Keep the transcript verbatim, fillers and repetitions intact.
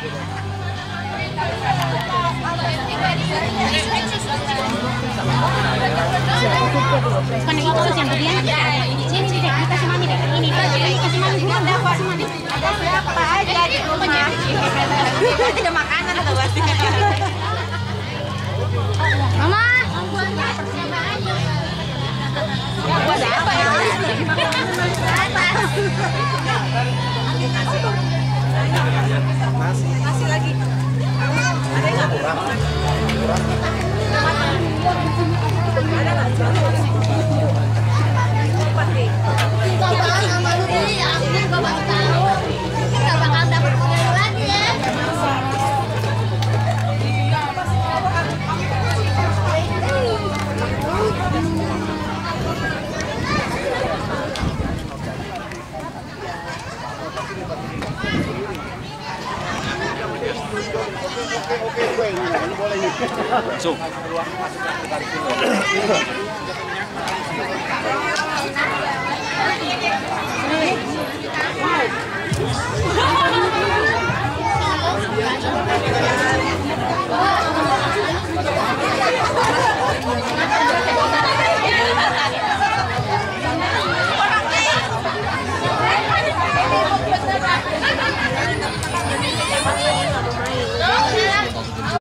Bukan yang itu yang tadi ya. Sini deh, dikasih mami deh. Ini dikasih mami dulu, dikasih mami. Ada berapa aja di rumah? Ada makanan atau pasti? Mama. Buat apa ya? Masih. Masih lagi. Ada yang kurang? Ada nggak? Bapak sama lu ini, aku bapak tahu. Nggak bakal dapat punya lagi ya. Oke, oke, oke, ini boleh nih. Masuk.